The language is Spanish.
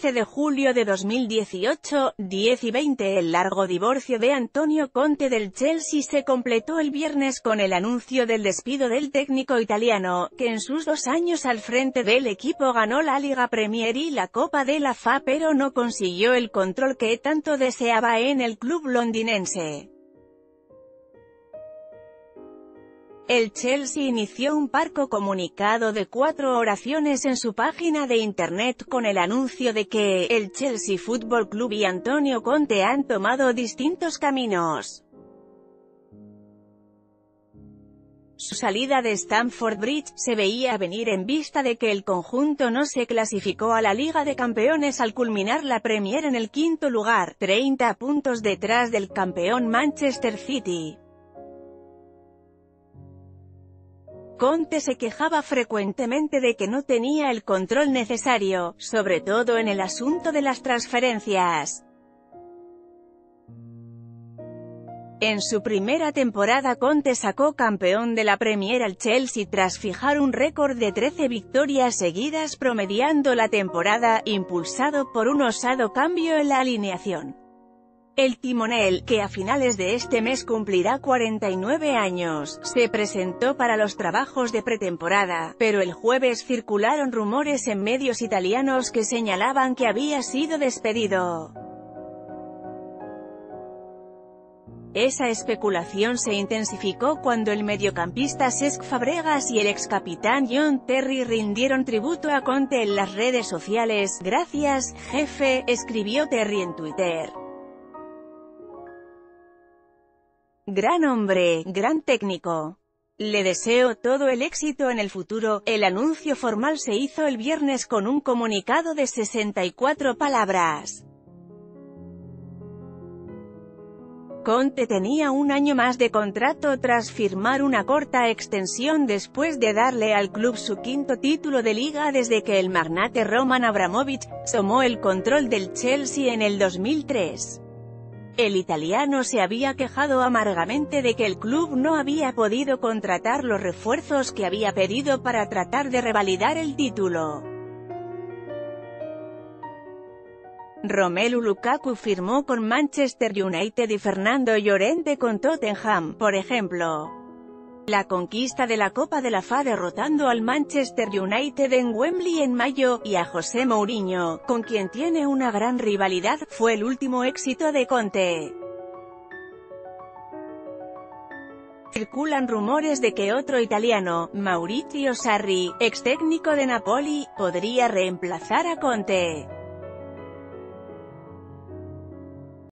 15 de julio de 2018, 10 y 20. El largo divorcio de Antonio Conte del Chelsea se completó el viernes con el anuncio del despido del técnico italiano, que en sus 2 años al frente del equipo ganó la Liga Premier y la Copa de la FA, pero no consiguió el control que tanto deseaba en el club londinense. El Chelsea inició un parco comunicado de 4 oraciones en su página de internet con el anuncio de que el Chelsea Football Club y Antonio Conte han tomado distintos caminos. Su salida de Stamford Bridge se veía venir en vista de que el conjunto no se clasificó a la Liga de Campeones al culminar la Premier en el 5º lugar, 30 puntos detrás del campeón Manchester City. Conte se quejaba frecuentemente de que no tenía el control necesario, sobre todo en el asunto de las transferencias. En su primera temporada Conte sacó campeón de la Premier al Chelsea tras fijar un récord de 13 victorias seguidas promediando la temporada, impulsado por un osado cambio en la alineación. El timonel, que a finales de este mes cumplirá 49 años, se presentó para los trabajos de pretemporada, pero el jueves circularon rumores en medios italianos que señalaban que había sido despedido. Esa especulación se intensificó cuando el mediocampista Cesc Fabregas y el excapitán John Terry rindieron tributo a Conte en las redes sociales. «Gracias, jefe», escribió Terry en Twitter. «Gran hombre, gran técnico. Le deseo todo el éxito en el futuro». El anuncio formal se hizo el viernes con un comunicado de 64 palabras. Conte tenía un año más de contrato tras firmar una corta extensión después de darle al club su 5º título de liga desde que el magnate Roman Abramovich tomó el control del Chelsea en el 2003. El italiano se había quejado amargamente de que el club no había podido contratar los refuerzos que había pedido para tratar de revalidar el título. Romelu Lukaku firmó con Manchester United y Fernando Llorente con Tottenham, por ejemplo. La conquista de la Copa de la FA derrotando al Manchester United en Wembley en mayo, y a José Mourinho, con quien tiene una gran rivalidad, fue el último éxito de Conte. Circulan rumores de que otro italiano, Maurizio Sarri, ex técnico de Napoli, podría reemplazar a Conte.